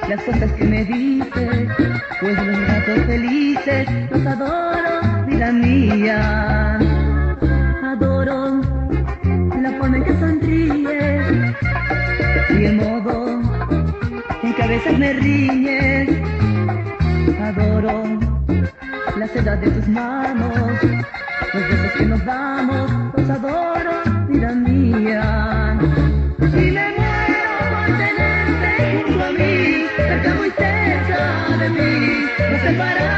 las cosas que me dices, pues los ratos felices los adoro, vida mía. Adoro la forma en que sonríes y el modo en que a veces me riñes. Adoro la seda de tus manos, los besos que nos damos, los adoro, vida mía. Si me muero por tenerte junto a mí, cerca muy cerca de mí, nos separamos.